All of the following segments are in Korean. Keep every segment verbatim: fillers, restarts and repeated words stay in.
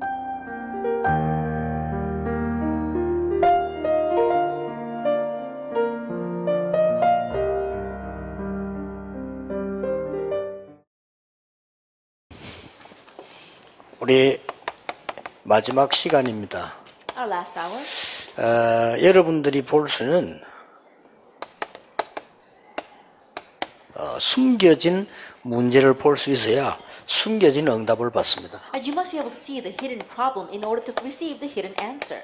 우리 마지막 시간입니다. Our last hour. 어, 여러분들이 볼 수는 어, 숨겨진 문제를 볼 수 있어야 숨겨진 응답을 받습니다. And you must be able to see the hidden problem in order to receive the hidden answer.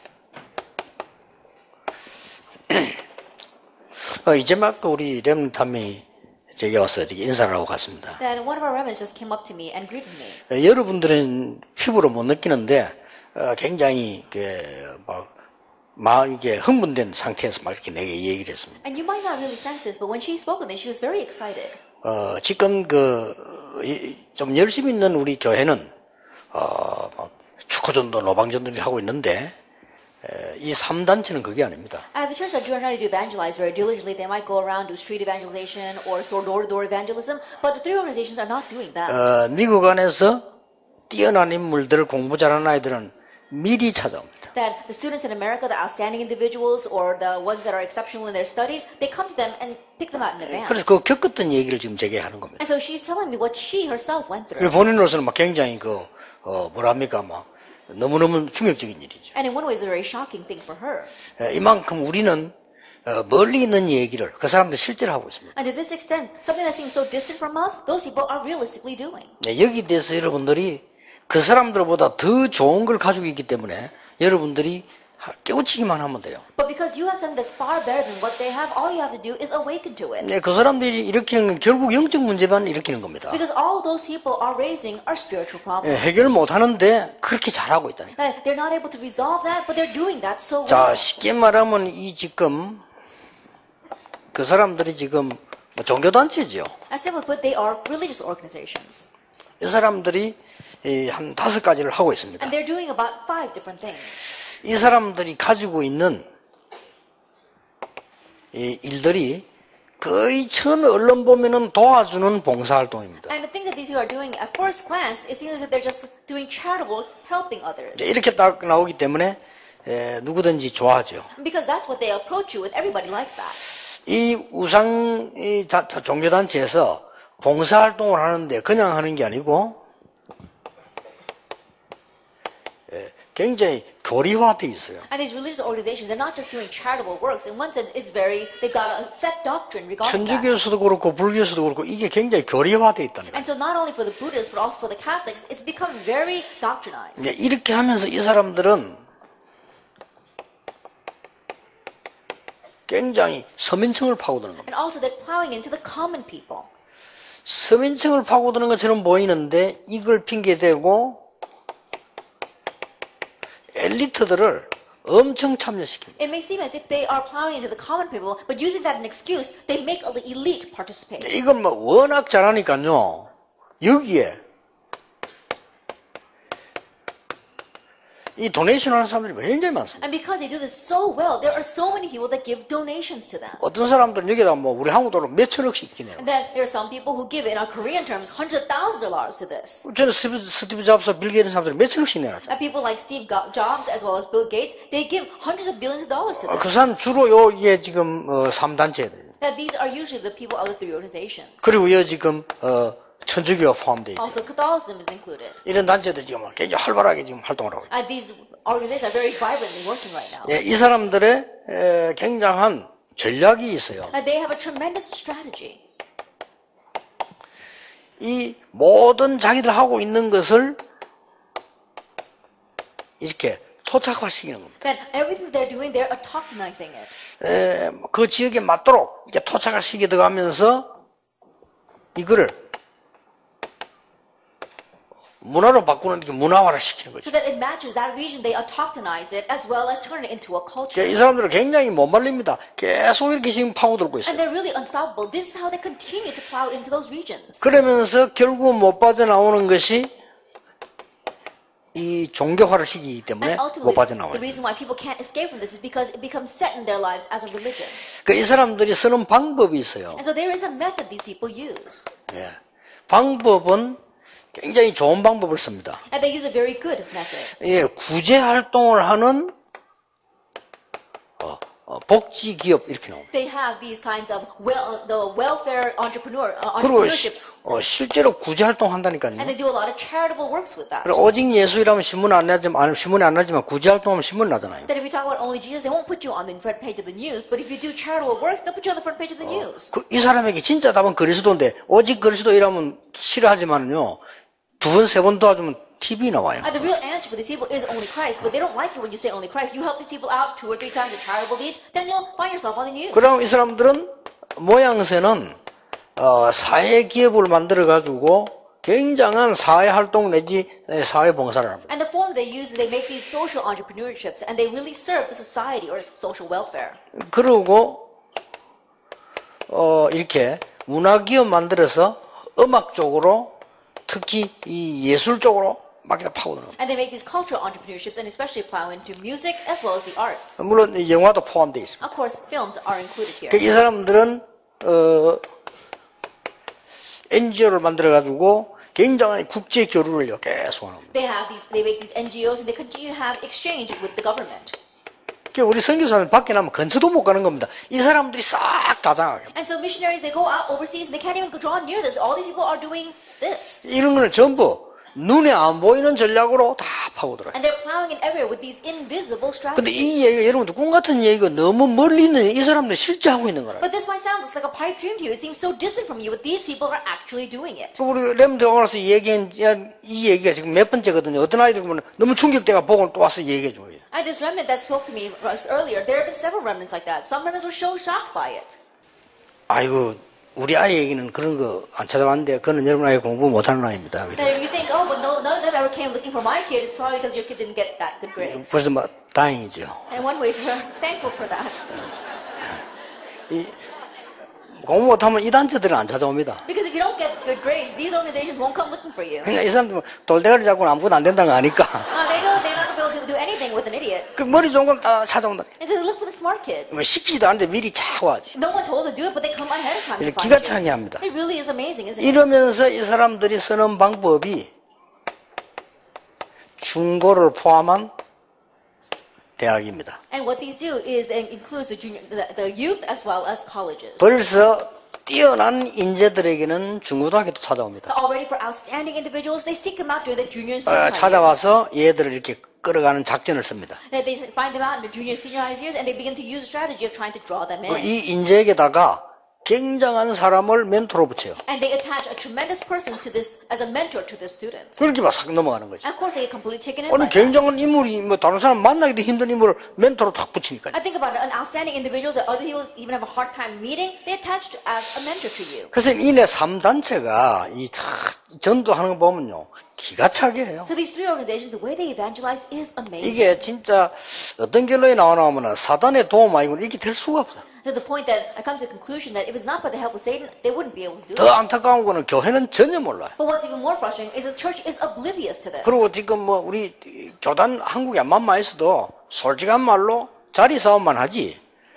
어, 이제 막 우리 렘탐이 제게 와서 이렇게 인사를 하고 갔습니다. Then one of our remnants just came up to me and greeted me. 어, 여러분들은 피부로 못 느끼는데 어, 굉장히 그, 막 마음 이게 흥분된 상태에서 막 이렇게 내게 얘기를 했습니다. And you might not really sense this, but when she spoke on this, she was very excited. 어, 지금 그 좀 열심히 있는 우리 교회는 어, 뭐 축구전도 노방전도 하고 있는데 에, 이 삼 단체는 그게 아닙니다. At the church that you are trying to evangelize very diligently, they might go around do street evangelization or door-to-door evangelism, but the three organizations are not doing that. 어, 미국 안에서 뛰어난 인물들을 공부 잘하는 아이들은 미리 찾아옵니다. That the students in America, the outstanding individuals or the ones that are exceptional in their studies, they come to them and pick them out in advance. 그래서 그 겪었던 얘기를 지금 제게 하는 겁니다. And so she's telling me what she herself went through. 본인으로서는 막 굉장히 그 어, 뭐랍니까 막 너무너무 충격적인 일이죠. And in one way, it's a very shocking thing for her. 에, 이만큼 우리는 어, 멀리 있는 얘기를 그 사람들 실제로 하고 있습니다. And to this extent, something that seems so distant from us, those people are realistically doing. 네, 여기 대해서 여러분들이 그 사람들보다 더 좋은 걸 가지고 있기 때문에 여러분들이 깨우치기만 하면 돼요. But because you have something that's far better than what they have, all you have to do is awaken to it. 네, 그 사람들이 일으키는 건 결국 영적 문제만 일으키는 겁니다. Because all those people are raising are spiritual problems. 네, 해결 못 하는데 그렇게 잘하고 있다니까. And they're not able to resolve that, but they're doing that so well. 자, 쉽게 말하면 이 지금 그 사람들이 지금 뭐 종교단체죠. As simply put, they are religious organizations. 이 사람들이 이 한 다섯 가지를 하고 있습니다. And they're doing about five different things. 이 사람들이 가지고 있는 이 일들이 거의 처음에 언론 보면은 도와주는 봉사활동입니다. And the things that these people are doing at first glance, it seems that they're just doing charitable work, helping others. 이렇게 딱 나오기 때문에 에, 누구든지 좋아하죠. Because that's what they approach you with. Everybody likes that. 이 우상 이 자, 종교단체에서 봉사활동을 하는데 그냥 하는 게 아니고 에, 굉장히 교리화돼 있어요. And these religious organizations, they're not just doing charitable works. In one sense, it's very, they got a set doctrine regarding that. 천주교에서도 그렇고 불교에서도 그렇고 이게 굉장히 교리화돼 있다는 거예요. And so not only for the Buddhists, but also for the Catholics, it's become very doctrinized. 네, 이렇게 하면서 이 사람들은 굉장히 서민층을 파고드는 겁니다. And also they're plowing into the common people. 서민층을 파고드는 것처럼 보이는데 이걸 핑계대고 엘리트들을 엄청 참여시킵니다. It may seem as if they are plowing into the common people, but using that as an excuse, they make the elite participate. 이건 뭐 워낙 잘하니까요. 여기에 이 도네이션 하는 사람들이 굉장히 많습니다. And because they do this so well, there are so many people that give donations to them. 어떤 사람들은 여기다 뭐 우리 한국 돈으로 몇 천억씩 기네요. And then there are some people who give, in our Korean terms, hundred thousand dollars to this. 저는 스티브, 스티브 잡스, 빌 게이츠 사람들이 몇 천억씩 내놨죠. And people like Steve Jobs as well as Bill Gates, they give hundreds of billions of dollars to them. 그 사람 주로 여기에 지금 어, 삼 단체들. That these are usually the people of the three organizations. 그리고 여 지금 어, 천주교가 포함되어 있고 Also, Catholicism is included. 이런 단체들이 지금 굉장히 활발하게 지금 활동을 하고 있어요. And these organizations are very vibrantly working right now. 예, 이 사람들의 에, 굉장한 전략이 있어요. And they have a tremendous strategy. 이 모든 자기들 하고 있는 것을 이렇게 토착화시키는 겁니다. Then everything they're doing, they're autochtonizing it. 에, 그 지역에 맞도록 이렇게 토착화시켜 들어가면서 이거를 문화로 바꾸는 게 문화화를 시키는 거죠. So that it matches that region, they autochtonize it as well as turn it into a culture. 이 사람들은 굉장히 못 말립니다. 계속 이렇게 지금 파고들고 And 있어요. they're really unstoppable. This is how they continue to plow into those regions. 그러면서 결국 못 빠져나오는 것이 이 종교화를 시키기 때문에 And 못 ultimately, 빠져나와요. the reason why people can't escape from this is because it becomes set in their lives as a religion. 그 이 사람들이 쓰는 방법이 있어요. And so there is a method these people use. 예. 방법은 굉장히 좋은 방법을 씁니다. And they use a very good method. 예, 구제 활동을 하는 어, 어, 복지 기업 이렇게 나옵니다. They have these kinds of well, the welfare entrepreneur uh, 그리고 시, entrepreneurships, 어, 실제로 구제 활동 한다니까요. and they do a lot of charitable works with that. 그리고 오직 예수이라면 신문 안 나지만 신문에 안 나지만 구제 활동하면 신문 나잖아요. That if you talk about only Jesus, they won't put you on the front page of the news. But if you do charitable works, they'll put you on the front page of the news. 그, 이 사람에게 진짜 답은 그리스도인데 오직 그리스도이라면 싫어하지만은요 두 번 세 번 도와주면 티비 나와요. And the real answer for these people is only Christ, but they don't like it when you say only Christ. You help these people out two or three times with charitable deeds, then you'll find yourself on the news. 그럼 이 사람들은 모양새는 어, 사회 기업을 만들어 가지고 굉장한 사회 활동 내지 사회 봉사를 합니다. And the form they use is they make these social entrepreneurships, and they really serve the society or social welfare. 그리고 어, 이렇게 문화 기업 만들어서 음악 쪽으로 특히 이 예술 쪽으로 막 파고드는. And they make these cultural entrepreneurships, and especially plow into music as well as the arts. 물론 영화도 포함되어 있습니다. Of course, films are included here. 이 사람들은 어, 엔지오를 만들어 가지고 굉장한 국제 교류를 계속 하는 겁니다. They have these, they make these N G Os, and they continue to have exchange with the government. 우리 선교사는 밖에 나면 근처도 못 가는 겁니다. 이 사람들이 싹 다 장하게. And so missionaries, they go out overseas, and they can't even draw near this. All these people are doing this. 이런 거는 전부 눈에 안 보이는 전략으로 다 파고들어요. And they're plowing it everywhere with these invisible 근데 strategies. 이 얘기가 여러분들 꿈 같은 얘기가 너무 멀리 있는 이 사람들이 실제 하고 있는 거라. But this might sound just like a pipe dream to you. It seems so distant from you, but these people are actually doing it. 우리 렘드 오라서 얘기한 이 얘기가 지금 몇 번째거든요. 어떤 아이들 보면 너무 충격돼가 보고 또 와서 얘기해 줘요. And this remnant that spoke to me earlier, there have been several remnants like that. Some remnants were so shocked by it. 아이고 우리 아이 얘기는 그런 거 안 찾아봤는데 그거는 여러분 아이 공부 못하는 아이입니다. That you think, oh, but no, none of them ever came looking for my kid. It's probably because your kid didn't get that good grades. 벌써 뭐 다행이죠. And one way, we're thankful for that. 이, 공부 못하면 이 단체들은 안 찾아옵니다. Because if you don't get good grades, these organizations won't come looking for you. 그러니까 이 사람들 돌대가리 잡고는 아무것도 안 된다는 거 아니까. Uh, they know they're not going to be able to do anything with an idiot. 그 머리 좋은 걸 다 찾아온다. And so they look for the smart kids. 뭐 시키지도 않는데 미리 차 와지. No one told them to do it, but they come ahead of time to 기가 find 차게 합니다. you. It really is amazing, isn't it? 이러면서 이 사람들이 쓰는 방법이 중고를 포함한 대학입니다. And what these do is it includes the, junior, the, the youth as well as colleges. 벌써 뛰어난 인재들에게는 중고등학교도 찾아옵니다. Already for outstanding individuals, they seek them out during the junior and 어, senior high years. 찾아와서 얘들을 이렇게 끌어가는 작전을 씁니다. They they find them out in the junior and senior high years, and they begin to use a strategy of trying to draw them in. 이 인재에게다가 굉장한 사람을 멘토로 붙여요. And they attach a tremendous person to this as a mentor to the students. 그렇게 막 싹 넘어가는 거죠. And of course, they get completely taken in 어느 by that. 굉장한 인물이 뭐 다른 사람 만나기도 힘든 인물을 멘토로 탁 붙이니까요. I think about it, an outstanding individuals that other people even have a hard time meeting, they attach to, as a mentor to you. 그래서 이내 삼 단체가 이 다 전도하는 거 보면요. 기가 차게 해요. So these three organizations, the way they evangelize is amazing. 이게 진짜 어떤 결론이 나오나 하면 사단의 도움 아니고는 이렇게 될 수가 없어요. To the point that I come to the conclusion that if it's not by the help of Satan, they wouldn't be able to do 더 this. 안타까운 거는 교회는 전혀 몰라요. But what's even more frustrating is the church is oblivious to this. 그리고 지금 뭐 우리 교단 한국에 만만 있어도 솔직한 말로 자리 싸움만 하지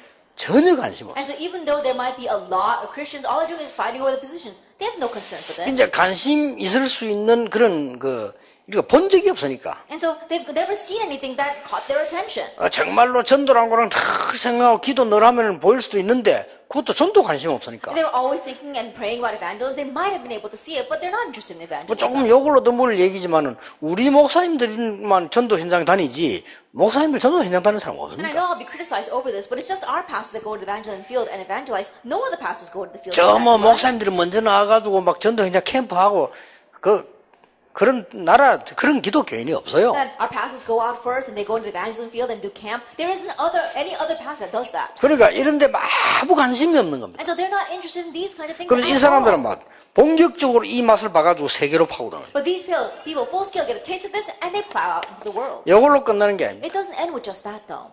전혀 관심 없어요. And so even though there might be a lot of Christians, all they're doing is fighting over the positions. They have no concern for this. 이제 관심 있을 수 있는 그런 그 이거 본 적이 없으니까 And so they've never seen anything that caught their attention. 어, 정말로 전도란 거랑 다 생각하고 기도 늘 하면 보일 수도 있는데 그것도 전도 관심 없으니까 They were always thinking and praying about evangelism. They might have been able to see it, but they're not interested in 뭐 evangelism. 조금 요걸로 넘을 얘기지만은 우리 목사님들만 전도 현장 다니지 목사님들 전도 현장 다니는 사람 And 없습니다. I know I'll be criticized over this, but it's just our pastors that go to the evangelism field and evangelize. No other pastors go to the field. 저 and 뭐 evangelize. 목사님들이 먼저 나와가지고 막 전도 현장 캠프하고 그 그런 나라 그런 기독교인이 없어요. That our pastors go out first and they go into the evangelism field and do camp. There isn't other any other pastor that does that. 그러니까 이런데 아무 관심이 없는 겁니다. And so they're not interested in these kind of things. 그럼 이 at 사람들은 all. 막 본격적으로 이 맛을 봐가지고 세계로 파고드는 거예요. But these people, people full scale get a taste of this and they plow out into the world. 이걸로 끝나는 게 아닙니다. It doesn't end with just that though.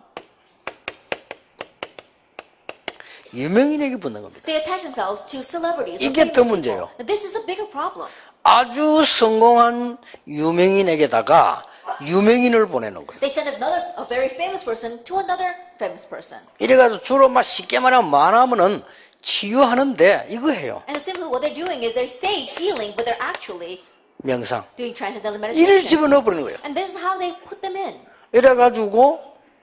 유명인에게 붙는 겁니다. They attach themselves to celebrities. or 이게 famous 더 people. 문제예요. Now, this is a bigger problem. 아주 성공한 유명인에게다가 유명인을 보내는 거예요. They send another, a very famous person to another famous person. 이래가지고 주로 막 쉽게 말하면 만하면은 치유하는데 이거 해요. And simply what they're doing is they say healing, but they're actually 명상. doing transcendental 이를 meditation. 집어넣어버리는 거예요. And this is how they put them in. 이래가지고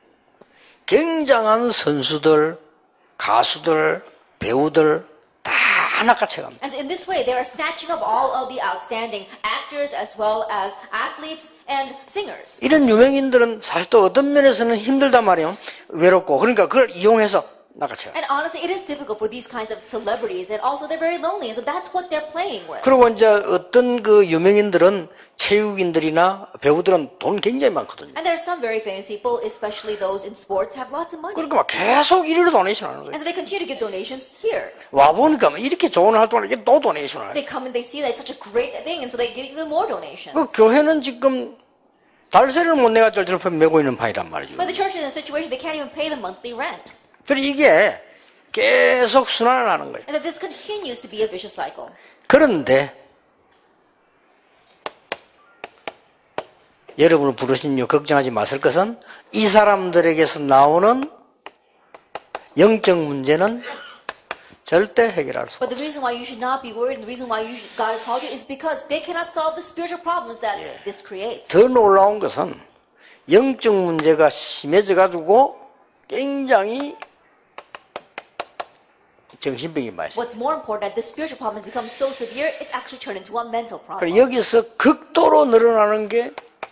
굉장한 선수들, 가수들, 배우들 다 하나같이 갑니다. And in this way, they are snatching up all of the outstanding actors as well as athletes and singers. 이런 유명인들은 사실 또 어떤 면에서는 힘들단 말이에요. 외롭고. 그러니까 그걸 이용해서 나같이 가. And honestly, it is difficult for these kinds of celebrities, and also they're very lonely, and so that's what they're playing with. 그리고 이제 어떤 그 유명인들은 체육인들이나 배우들은 돈 굉장히 많거든요. And there are some very famous people, especially those in sports, have lots of money. 그러니까 막 계속 이리로 도네이션 하는 거예요. And so they continue to give donations here. 와 보니까 이렇게 좋은 활동을 이게 또 도네이션 하네. They come and they see that it's such a great thing, and so they give even more donations. 그 교회는 지금 달세를 못 내가 절대로 메고 있는 판이란 말이죠. But the church is in a situation they can't even pay the monthly rent. 그래서 이게 계속 순환을 하는 거예요. And that this continues to be a vicious cycle. 그런데 여러분을 부르신 이유 걱정하지 마실 것은 이 사람들에게서 나오는 영적 문제는 절대 해결할 수 But the 없어요. reason why you should not be worried, and the reason why you should, God has called you, is because they cannot solve the spiritual problems that this creates. 더 놀라운 것은 영적 문제가 심해져 가지고 굉장히 정신병이 많이 있어요. What's more important, that the spiritual problem has become so severe, it's actually turned into a mental problem. 그리고 여기서 극도로 늘어나는 게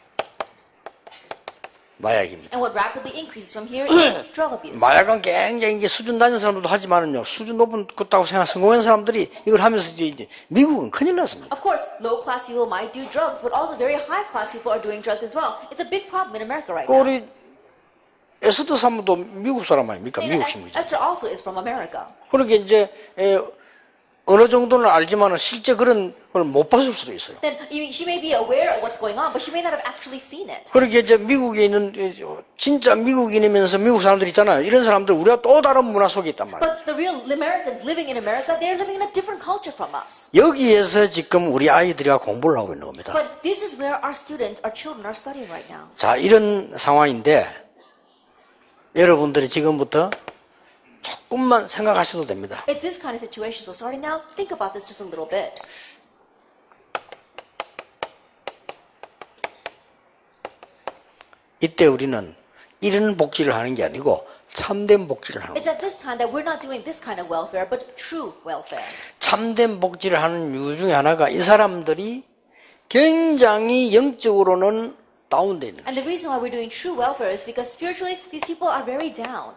마약입니다. And what rapidly increases from here is drug abuse. 마약은 굉장히 이게 수준 낮은 사람들도 하지만은요, 수준 높은 것다고 생각, 성공한 사람들이 이걸 하면서 이제 미국은 큰일 났습니다. Of course, low-class people might do drugs, but also very high-class people are doing drugs as well. It's a big problem in America right 그 now. 우리 에스더 사무도 미국 사람 아닙니까? And 미국 Es- 식물이죠. Esther also is from America. 그렇게 이제 에, 어느 정도는 알지만은 실제 그런 걸 못 봤을 수도 있어요. Then you- she may be aware of what's going on, but she may not have actually seen it. 그렇게 이제 미국에 있는 진짜 미국인이면서 미국 사람들 있잖아요. 이런 사람들 우리가 또 다른 문화 속에 있단 말이에요. But the real Americans living in America, they're living in a different culture from us. 여기에서 지금 우리 아이들이 공부를 하고 있는 겁니다. But this is where our students, our children are studying right now. 자, 이런 상황인데 여러분들이 지금부터 조금만 생각하셔도 됩니다. It's this kind of situation, so starting now, think about this just a little bit. 이때 우리는 이런 복지를 하는 게 아니고 참된 복지를 하는 거예요. It's at this time that we're not doing this kind of welfare, but true welfare. 참된 복지를 하는 이유 중에 하나가 이 사람들이 굉장히 영적으로는 다운돼 있는 거예요. And the reason why we're doing true welfare is because spiritually, these people are very down.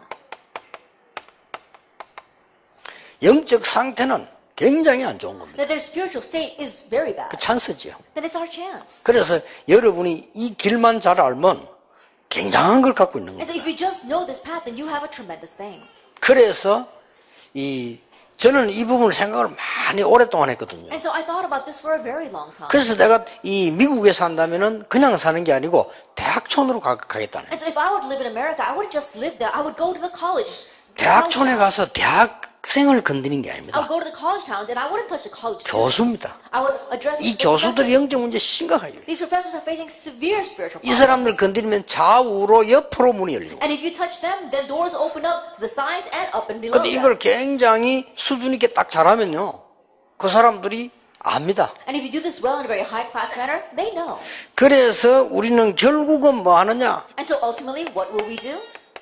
영적 상태는 굉장히 안 좋은 겁니다. That their spiritual state is very bad. 그 찬스지요. Then it's our chance. 그래서 여러분이 이 길만 잘 알면 굉장한 걸 갖고 있는 And 거예요. so if you just know this path, then you have a tremendous thing. 그래서 이 저는 이 부분을 생각을 많이 오랫동안 했거든요. And so I thought about this for a very long time. 그래서 내가 이 미국에 산다면은 그냥 사는 게 아니고 대학촌으로 가, 가겠다는. And so if I were to live in America, I wouldn't just live there. I would go to the college. 대학촌에 가서 대학생을 건드리는 게 I 아닙니다. would go to the college towns, and I wouldn't touch the college students. 교수입니다. I would address 이 the 교수들이 professors. 영적 문제 심각해요. These professors are facing severe spiritual 이 problems. 사람들 건드리면 좌우로 옆으로 문이 열리고. And if you touch them, then doors open up to the sides and up and below 근데 them. 이걸 굉장히 수준 있게 딱 잘하면요, 그 사람들이 압니다. And if you do this well in a very high-class manner, they know. 그래서 우리는 결국은 뭐 하느냐? And so ultimately, what will we do?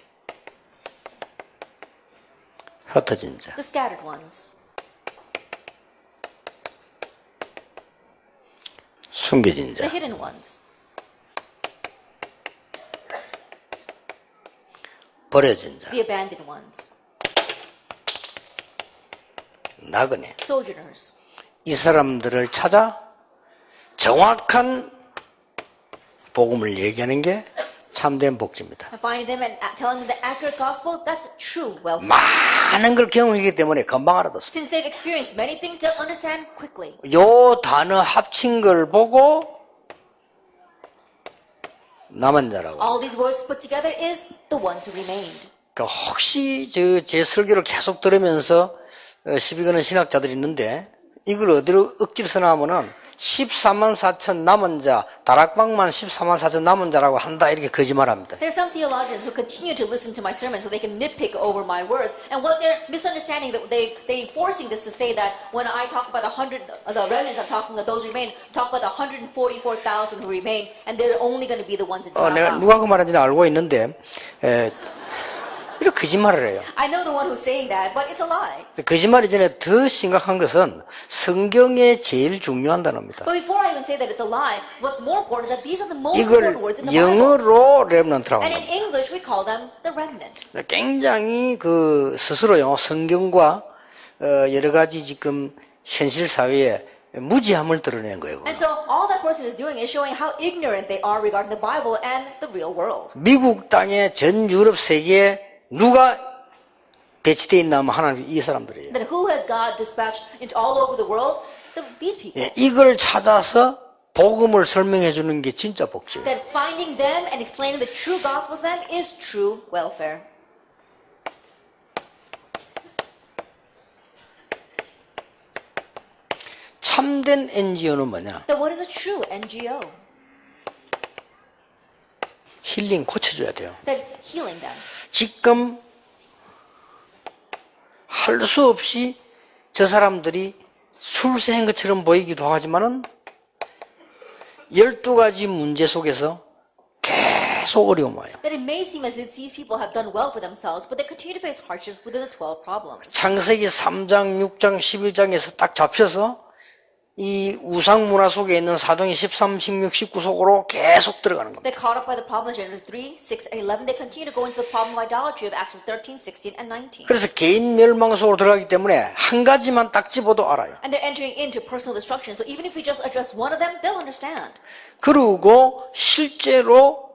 흩어진 자. The scattered ones. 숨겨진 The 자. hidden ones. 버려진 자. The abandoned ones. 나그네. Sojourners. 이 사람들을 찾아 정확한 복음을 얘기하는 게 참된 복지입니다. And finding them and telling them the accurate gospel, that's true welfare. 많은 걸 경험했기 때문에 금방 알아듣습니다. Since they've experienced many things, they'll understand quickly. 요 단어 합친 걸 보고 남은 자라고. All these words put together is the ones who remained. 그러니까 혹시 저 제 설교를 계속 들으면서 시비 거는 신학자들이 있는데 이걸 어디로 억지로 써나하면은 십사만 사천 남은 자, 다락방만 십사만 사천 남은 자라고 한다 이렇게 거짓말합니다. There's some theologians who continue to listen to my sermons so they can nitpick over my words. And what they're misunderstanding, that they they forcing this to say that when I talk about the hundred, the remnants, I'm talking about those who remain. Talk about the one hundred forty-four thousand who remain, and they're only going to be the ones in. 어, 내가 누가 그 말하는지는 알고 있는데 에, 이렇게 거짓말을 해요. I know the one who's saying that, but it's a lie. 거짓말이 전에 더 심각한 것은 성경에 제일 중요한 단어입니다. But before I even say that it's a lie, what's more important is that these are the most important 이걸 words in the Bible. 영어로 렘넌트라고 And in 합니다. English, we call them the remnant. 굉장히 그 스스로요 성경과 어, 여러 가지 지금 현실 사회에 무지함을 드러낸 거예요. And so all that person is doing is showing how ignorant they are regarding the Bible and the real world. 미국 땅에 전 유럽 세계에 누가 배치되어 있나 하면 하나님 이 사람들이에요. Then who has God dispatched into all over the world? The, these people. 예, 이걸 찾아서 복음을 설명해 주는 게 진짜 복지예요. That finding them and explaining the true gospel to them is true welfare. 참된 엔지오는 뭐냐? Then what is a true N G O? 힐링 고쳐줘야 돼요. That healing them. 지금 할 수 없이 저 사람들이 술세인 것처럼 보이기도 하지만은 열두 가지 문제 속에서 계속 어려움 와요. That it may seem as if these people have done well for themselves, but they continue to face hardships within the twelve problems. 창세기 삼 장, 육 장, 십일 장에서 딱 잡혀서 이 우상 문화 속에 있는 사도행 십삼, 십육, 십구 속으로 계속 들어가는 겁니다. They're caught up by the problem of Genesis three, six, and eleven. They continue to go into the problem of idolatry of Acts thirteen, sixteen, and nineteen. 그래서 개인 멸망 속으로 들어가기 때문에 한 가지만 딱 집어도 알아요. And they're entering into personal destruction. So even if we just address one of them, they'll understand. 그리고 실제로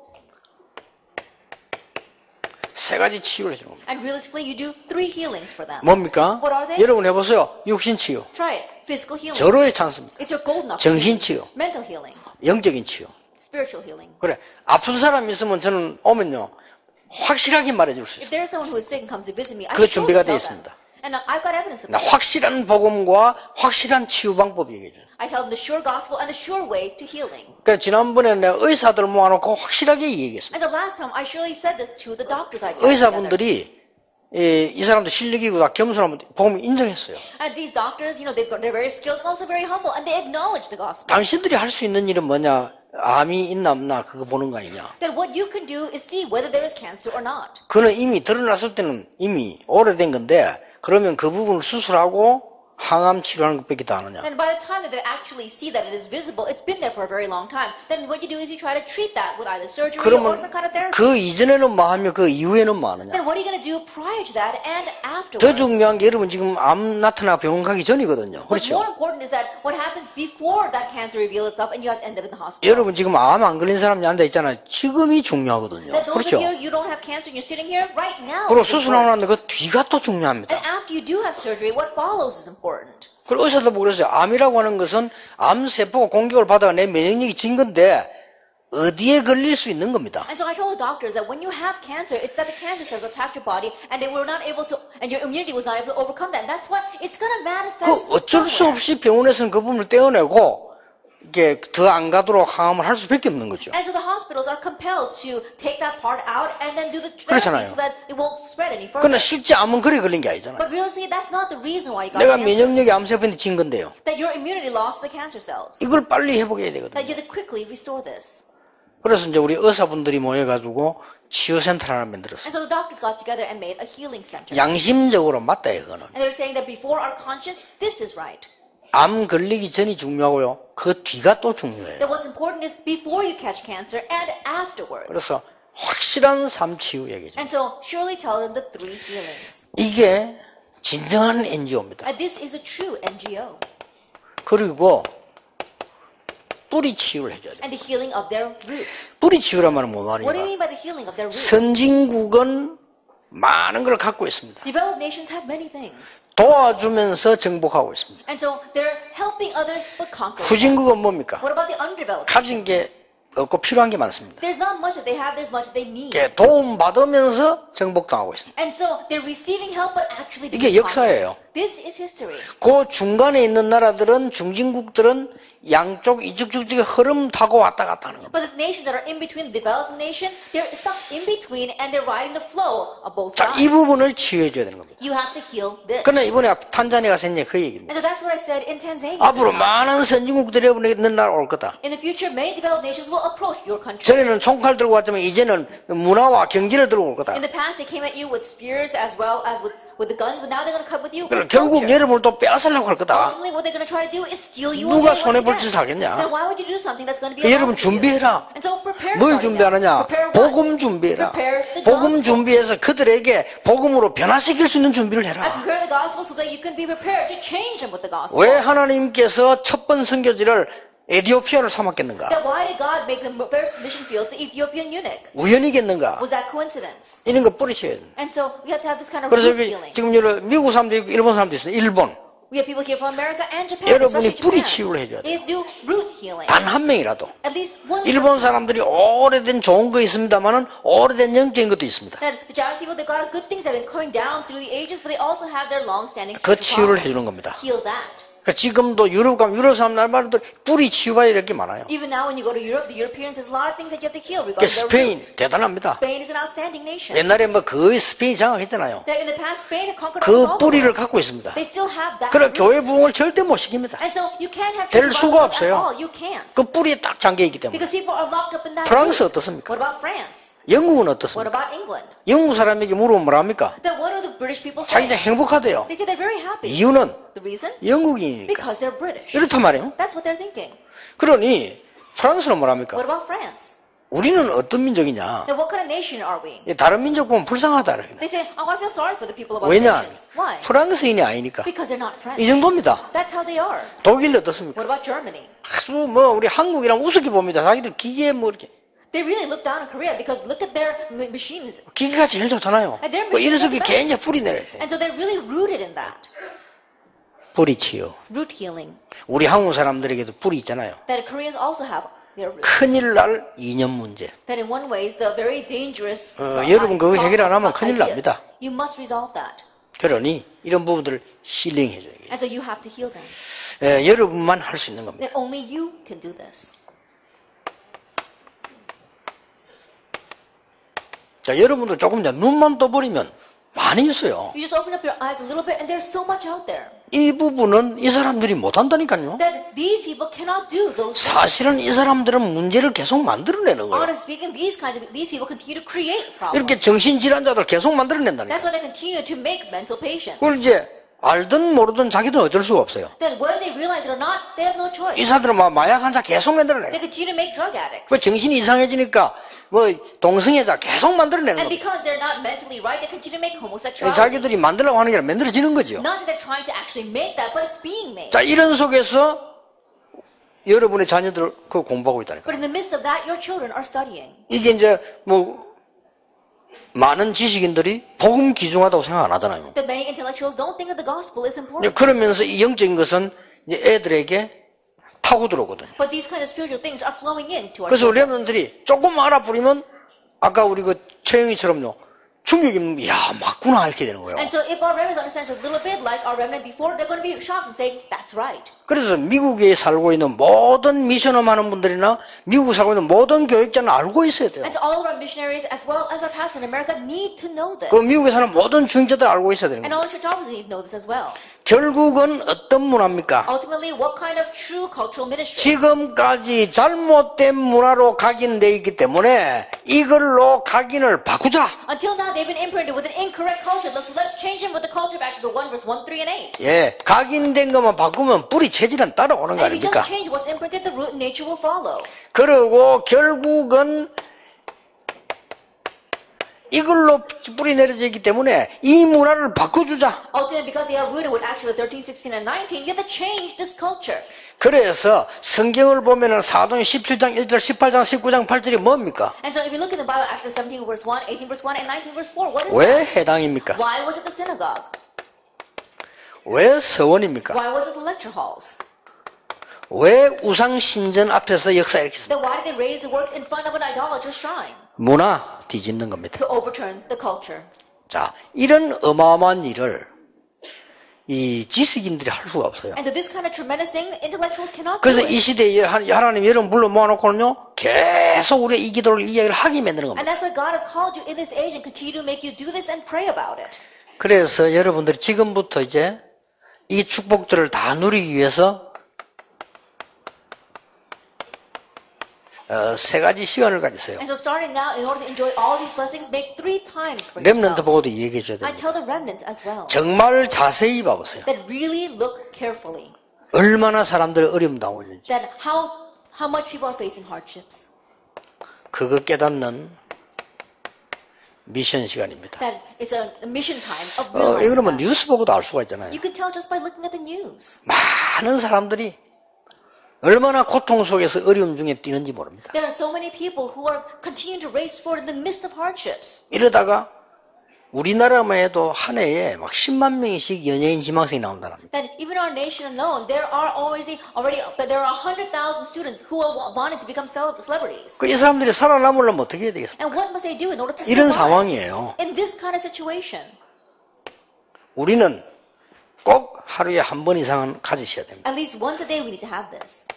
세 가지 치유를 해주는 겁니다. And realistically, you do three healings for them. 뭡니까? What are they? 여러분 해보세요. 육신 치유, Try it. Physical healing. 절호의 찬스입니다. It's your golden 정신 opportunity. 치유, Mental healing. 영적인 치유. Spiritual healing. 그래, 아픈 사람 있으면 저는 오면요 확실하게 말해줄 수 If 있어요. there's someone who is sick and comes to visit me, I 그 surely 준비가 tell 되어 them. 있습니다. And I've got evidence of 나 that. 확실한 복음과 확실한 치유 방법 얘기해줘요. I tell them the sure gospel and the sure way to healing. 그러니까 지난번에 내가 의사들 모아놓고 확실하게 얘기했습니다. And so last time, I surely said this to the doctors I got together. 의사분들이 이, 이 사람도 실력이고 다 겸손하면 복음을 인정했어요. And these doctors, you know, they've got, they're very skilled and also very humble, and they acknowledge the gospel. 당신들이 할 수 있는 일은 뭐냐? 암이 있나 없나 그거 보는 거 아니냐? Then what you can do is see whether there is cancer or not. 그는 이미 드러났을 때는 이미 오래된 건데 그러면 그 부분을 수술하고 항암 치료하는 것밖에 더 안 하냐? And by the time that they actually see that it is visible, it's been there for a very long time. Then what you do is you try to treat that with either surgery or 그러면 some kind of therapy. 그 이전에는 뭐 하며 그 이후에는 뭐 하느냐? Then what are you going to do prior to that and afterwards? 더 중요한 게 여러분 지금 암 나타나 병원 가기 전이거든요. What's 그렇죠? more important is that what happens before that cancer reveals itself and you have to end up in the hospital. 여러분 지금 암 안 걸린 사람이 앉아 있잖아요. 지금이 중요하거든요. That those 그렇죠? of you, you don't have cancer and you're sitting here right now. 그리고 is 수술하고 important. 나는데 그 뒤가 또 중요합니다. And after you do have surgery, what follows is important. 그리고 의사도 보고 그랬어요. 암이라고 하는 것은 암 세포가 공격을 받아가 내 면역력이 진 건데 어디에 걸릴 수 있는 겁니다. And so I told the doctors that when you have cancer, it's that the cancer cells attacked your body and they were not able to, and your immunity was not able to overcome that. And that's why it's going to manifest. 그 어쩔 수 somewhere. 없이 병원에서는 그 부분을 떼어내고 이게 더 안 가도록 항암을 할 수밖에 없는 거죠. And so the hospitals are compelled to take that part out and then do the 그렇잖아요. therapy so that it won't spread any further. 그러나 실제 암은 그래 걸린 게 아니잖아요. But realistically, that's not the reason why you got 내가 cancer. 면역력이 암 세포한테 진 건데요. That your immunity lost the cancer cells. 이걸 빨리 회복해야 되거든요. That you have to quickly restore this. 그래서 이제 우리 의사분들이 모여가지고 치유센터를 하나 만들었어요. And so the doctors got together and made a healing center. 양심적으로 맞다 이거는. And they were saying that before our conscience, this is right. 암 걸리기 전이 중요하고요. 그 뒤가 또 중요해요. That what's important is before you catch cancer and afterwards. 그래서 확실한 삶 치유 얘기죠. And so surely tell them the three healings. 이게 진정한 엔지오입니다. And this is a true N G O. 그리고 뿌리 치유를 해줘야 돼요. And the healing of their roots. 뿌리 치유란 말은 뭐 What do you 말인가? mean by the healing of their roots? 선진국은 많은 걸 갖고 있습니다. Developed nations have many things. 도와주면서 정복하고 있습니다. And so they're helping others but conquering. them. 후진국은 뭡니까? What about the undeveloped? 가진 게 없고 필요한 게 많습니다. There's not much that they have, there's much that they need. 도움 받으면서 정복당하고 있습니다. And so they're receiving help but actually 이게 being 역사예요. conquered. This is history. 그 중간에 있는 나라들은 중진국들은 양쪽 이쪽 저쪽에 흐름 타고 왔다 갔다 하는 겁니다. But the nations that are in between, the developed nations, they're stuck in between and they're riding the flow of both 자, sides. 이 부분을 치유해줘야 되는 겁니다. You have to heal this. 그러나 이번에 탄자니아 가서 이제 그 얘기입니다. And so that's what I said in Tanzania. 앞으로 많은 선진국들이 있는 나라 올 거다. In the future, many developed nations will approach your country. 전에는 총칼 들고 왔지만 이제는 문화와 경제를 들고 올 거다. In the past, they came at you with spears as well as with, with the guns, but now they're going to come with you 그러니까 with 결국 culture. 여러분을 또 빼앗으려고 할 거다. Ultimately, what they're going to try to do is steal you 누가 away 손해 볼 once 짓을 again. 하겠냐? Then why would you do something that's going to be 그 a 여러분 loss to you? 준비해라. And so prepare 뭘 starting 준비하느냐? now. Prepare what? 복음 준비해라. Prepare the 복음 gospel. 준비해서 그들에게 복음으로 변화시킬 수 있는 준비를 And 해라. prepare the gospel so that you can be prepared to change them with the gospel. 왜 하나님께서 첫 번 선교지를 에티오피아를 삼았겠는가? Then why did God make the first mission field the Ethiopian eunuch? 우연이겠는가? Was that coincidence? 이런 거 뿌리셔야 돼요. And so we have to have this kind of 그래서 root 여기 healing. 지금 여러 미국 사람도 있고 일본 사람도 있어요. 일본. We have people here from America and Japan. 여러분이 especially 뿌리 Japan. 치유를 해줘야 돼요. They do root healing. 단 한 명이라도. At least one 일본 person. 사람들이 오래된 좋은 거 있습니다만은 오래된 영적인 것도 있습니다. Then the Japanese people, they've got good things that have been coming down through the ages, but they also have their long-standing 그 치유를 spiritual 해주는 problems. 겁니다. Heal that. 그러니까 지금도 유럽 가면 유럽 사람들 뿌리 치유받아야 될 게 많아요. Even now, when you go to Europe, the Europeans, there's a lot of things that you have to heal 그러니까 regarding their 스페인 roots. 대단합니다. Spain is an outstanding nation. 옛날에 뭐 거의 스페인이 장악했잖아요. That in the past, Spain had conquered 그 almost all the 뿌리를 world. 갖고 있습니다. They still have that. 그래 root. 교회 부흥을 절대 못 시킵니다. And so you can't have 될 church 수가 revival at 없어요. all. You can't. 그 뿌리에 딱 잠겨 있기 때문에. Because people are locked up in that. 프랑스 root. 어떻습니까? What about France? 영국은 What 어떻습니까? about England? 영국 사람에게 물어보면 뭐랍니까? Then what do the British people say? 자기들 행복하대요. They say they're very happy. 이유는 The reason? 영국이니까. Because they're British. 이렇단 말이에요. That's what they're thinking. 그러니 프랑스는 뭐랍니까? What about France? 우리는 어떤 민족이냐? Then what kind of nation are we? 다른 민족 보면 불쌍하다. They say, oh, I feel sorry for the people of other 왜냐? nations. Why? 프랑스인이 아니니까. Because they're not French. 이 정도입니다. That's how they are. 독일 어떻습니까? What about Germany? 아주 뭐 우리 한국이랑 우습게 봅니다. 자기들 기계 뭐 이렇게 They really look down on Korea because look at their machines. 기계가 제일 좋잖아요. And their 뭐 이런 machines are 속에 the best. 굉장히 뿌리 내려. And so they're really rooted in that. 뿌리 치유. Root healing. 우리 한국 사람들에게도 뿌리 있잖아요. That Koreans also have their roots. 큰일 날 이념 문제. That in one way is the very dangerous. 어, uh, 여러분 그거 problem 해결 안 하면 of 큰일 ideas. 납니다. You must resolve that. 그러니 이런 부분들을 힐링해 줘야 돼요. And so you have to heal them. 예, 여러분만 할 수 있는 겁니다. That only you can do this. 자, 여러분들 조금 이제 눈만 떠버리면 많이 있어요. You just open up your eyes a little bit and there's so much out there. 이 부분은 이 사람들이 못한다니까요. That these people cannot do those things. 사실은 이 사람들은 문제를 계속 만들어내는 거예요. Honestly speaking, these kinds of these people continue to create problems. 이렇게 정신질환자들 계속 만들어낸다니까. That's why they continue to make mental patients. 그걸 이제 알든 모르든 자기들은 어쩔 수가 없어요. Then whether they realize it or not, they have no choice. 이 사람들은 막 마약 환자 계속 만들어내. They continue to make drug addicts. 그 정신이 이상해지니까 뭐 동성애자 계속 만들어내는 And 겁니다. because they're not mentally right, they continue to make homosexuality. 자기들이 만들려고 하는 게 아니라 만들어지는 거죠. Not that they're trying to actually make that, but it's being made. 자, 이런 속에서 여러분의 자녀들 그 공부하고 있다니까. But in the midst of that, your children are studying. 이게 이제 뭐 많은 지식인들이 복음 귀중하다고 생각 안 하잖아요. That many intellectuals don't think that the gospel is 이제 important. 그러면서 이 영적인 것은 이제 애들에게 타고 들어오거든요. But these kind of spiritual things are flowing into our 그래서 우리 children. 렘넌들이 조금 알아버리면 아까 우리 그 최영희처럼요. 충격이 야 맞구나 이렇게 되는 거예요. And so if our remnants understand a little bit like our remnant before, they're going to be shocked and say, that's right. 그래서 미국에 살고 있는 모든 미션업 하는 분들이나 미국에 살고 있는 모든 교육자는 알고 있어야 돼요. And so all of our missionaries as well as our pastors in America need to know this. 그 미국에 사는 모든 중직자들 알고 있어야 되는 And 거예요. all church officers need to know this as well. 결국은 어떤 문화입니까? Ultimately, what kind of true cultural ministry? 지금까지 잘못된 문화로 각인되어 있기 때문에 이걸로 각인을 바꾸자. Until now, they've been imprinted with an incorrect culture. So let's change them with the culture of Acts chapter one, verse one, three, and eight. 예, 각인된 것만 바꾸면 뿌리 체질은 따라오는 거 And if you 아닙니까? just change what's imprinted, the root and nature will follow. 그리고 결국은 이걸로 뿌리 내려지기 때문에 이 문화를 바꿔주자. Ultimately, because they are rooted with Acts thirteen, sixteen, and nineteen, you have to change this culture. 그래서 성경을 보면은 사도행 십칠 장 일 절, 십팔 장 십구 장 팔 절이 뭡니까? And so if you look in the Bible, Acts seventeen, verse one, eighteen, verse one, and nineteen, verse four, what is 왜 that? 해당입니까? Why was it the synagogue? 왜 서원입니까? Why was it the lecture halls? 왜 우상 신전 앞에서 역사 일으켰습니까? Then why did they raise the works in front of an idolatrous shrine? 문화 뒤집는 겁니다. To overturn the culture. 자, 이런 어마어마한 일을 이 지식인들이 할 수가 없어요. And so this kind of tremendous thing, intellectuals cannot do 그래서 it. 이 시대에 하나님 여러분 불러 모아놓고는요 계속 우리 이 기도를 이야기를 하게 만드는 겁니다. And that's why God has called you in this age and continue to make you do this and pray about it. 그래서 여러분들이 지금부터 이제 이 축복들을 다 누리기 위해서 어, 세 가지 시간을 가지세요. And so starting now, in order to enjoy all these blessings, make three times for 렘넌트 yourself. 보고도 얘기해 줘야 I 됩니다. tell the remnant as well. 정말 자세히 봐보세요. That really look carefully. 얼마나 사람들이 어려움 당하고 있는지. That how how much people are facing hardships. 그거 깨닫는 미션 시간입니다. That it's a mission time of 어, realizing 이거는 뭐 that. 뉴스 보고도 알 수가 있잖아요. You can tell just by looking at the news. 많은 사람들이 얼마나 고통 속에서 어려움 중에 뛰는지 모릅니다. There are so many people who are continuing to race forward in the midst of hardships. 이러다가 우리나라만 해도 한 해에 막 십만 명씩 연예인 지망생이 나온다랍니다. That even our nation alone, there are always already, but there are one hundred thousand students who are wanting to become celebrities. 그 이 사람들이 살아남으려면 어떻게 해야 되겠습니까? And what must they do in order to 이런 survive 상황이에요. in this kind of situation? 우리는 꼭 하루에 한 번 이상은 가지셔야 됩니다. At least once a day we need to have this.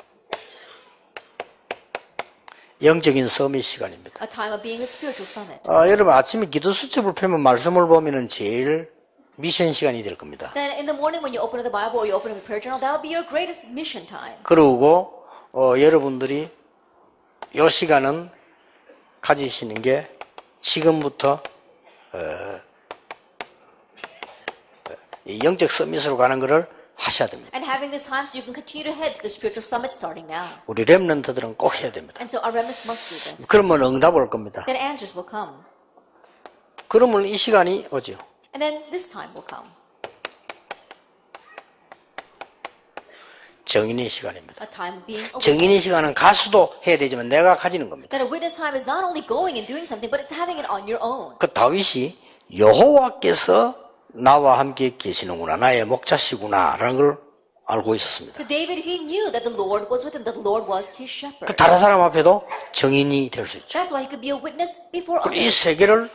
영적인 서밋 시간입니다. A time of being a spiritual summit. 아, 여러분 아침에 기도 수첩을 펴면 말씀을 보면은 제일 미션 시간이 될 겁니다. Then in the morning when you open the Bible or you open a prayer journal, that'll be your greatest mission time. 그리고 어, 여러분들이 이 시간은 가지시는 게 지금부터 어, 이 영적 서밋으로 가는 것을 하셔야 됩니다. And having this time so you can continue to head to the spiritual summit starting now. 우리 렘넌트들은 꼭 해야 됩니다. And so our remnants must do this. 그러면 응답 올 겁니다. Then answers will come. 그러면 이 시간이 오죠. And then this time will come. 정인의 시간입니다. A time of being a witness. 정인의 시간은 가수도 해야 되지만 내가 가지는 겁니다. That a witness time is not only going and doing something, but it's having it on your own. 그 다윗이 여호와께서 나와 함께 계시는구나, 나의 목자시구나라는 걸 알고 있었습니다. So David, he knew that the Lord was with him, that the Lord was his shepherd. 그 다른 사람 앞에도 정인이 될 수 있죠. That's why he could be a witness before 이 others. 세 개를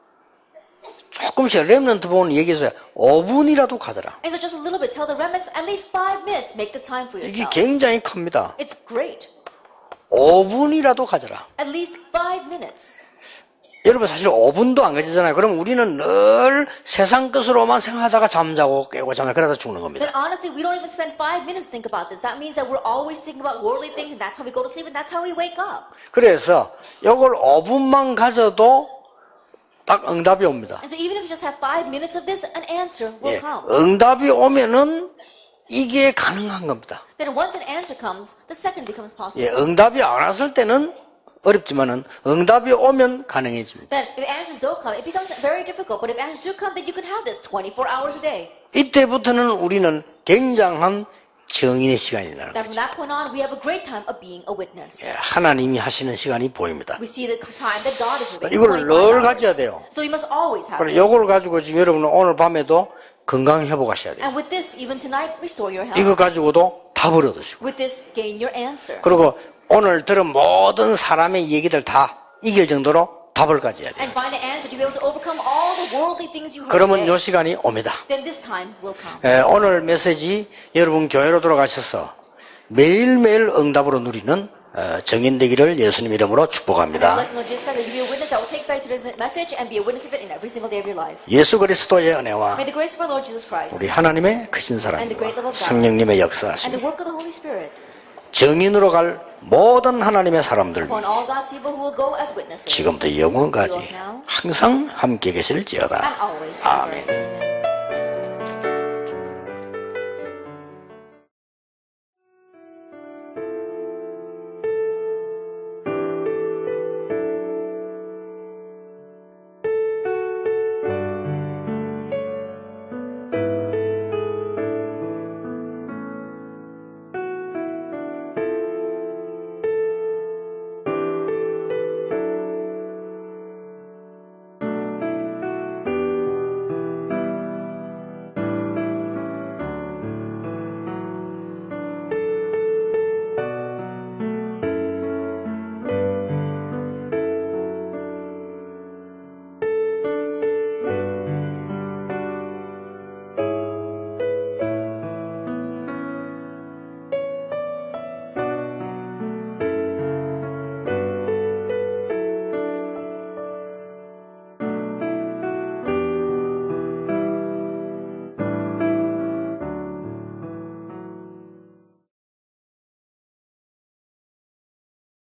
조금씩 렘넌트 보는 얘기해서 오 분이라도 가져라. And so just a little bit, tell the remnants, at least five minutes, make this time for 이게 yourself. 굉장히 큽니다. It's great. 오 분이라도 가져라. At least five minutes. 여러분 사실 오 분도 안 가지잖아요. 그럼 우리는 늘 세상 것으로만 생각하다가 잠자고 깨고 잠자 그러다 죽는 겁니다. Then honestly, we don't even spend five minutes to think about this. That means that we're always thinking about worldly things, and that's how we go to sleep, and that's how we wake up. 그래서 이걸 오 분만 가져도 딱 응답이 옵니다. And so even if you just have five minutes of this, an answer will 예, come. 응답이 오면은 이게 가능한 겁니다. Then once an answer comes, the second becomes possible. 예, 응답이 안 왔을 때는 어렵지만은 응답이 오면 가능해집니다. Then if answers don't come, it becomes very difficult. But if answers do come, then you can have this twenty-four hours a day. 이때부터는 우리는 굉장한 정인의 시간이 나는 Then 거죠. from that point on, we have a great time of being a witness. 예, 하나님이 하시는 시간이 보입니다. We see the time that God is moving. 이걸 늘 가져야 돼요. So you must always have 그래, this. 이걸 가지고 지금 여러분은 오늘 밤에도 건강 회복하셔야 돼요. And with this, even tonight, restore your health. 이거 가지고도 답을 얻으시고. With this, gain your answer. 그리고 오늘 들은 모든 사람의 얘기들 다 이길 정도로 답을 가져야 돼요. And find an answer to be able to overcome all the worldly things you heard 그러면 today. 이 시간이 옵니다. Then this time will come. 예, 오늘 메시지 여러분 교회로 돌아가셔서 매일매일 응답으로 누리는 어, 정인되기를 예수님 이름으로 And I 축복합니다. bless the Lord Jesus Christ that you be a witness that will take back today's message and be a witness of it in every single day of your life. 예수 그리스도의 은혜와 May the grace of our Lord Jesus Christ 우리 하나님의 크신 사랑과 성령님의 and 역사하심 the work of the Holy Spirit 정인으로 갈 모든 하나님의 사람들 upon all God's people who will go as witnesses 지금부터 영원까지 항상 함께 계실지어다. and always forever. 아멘. Amen.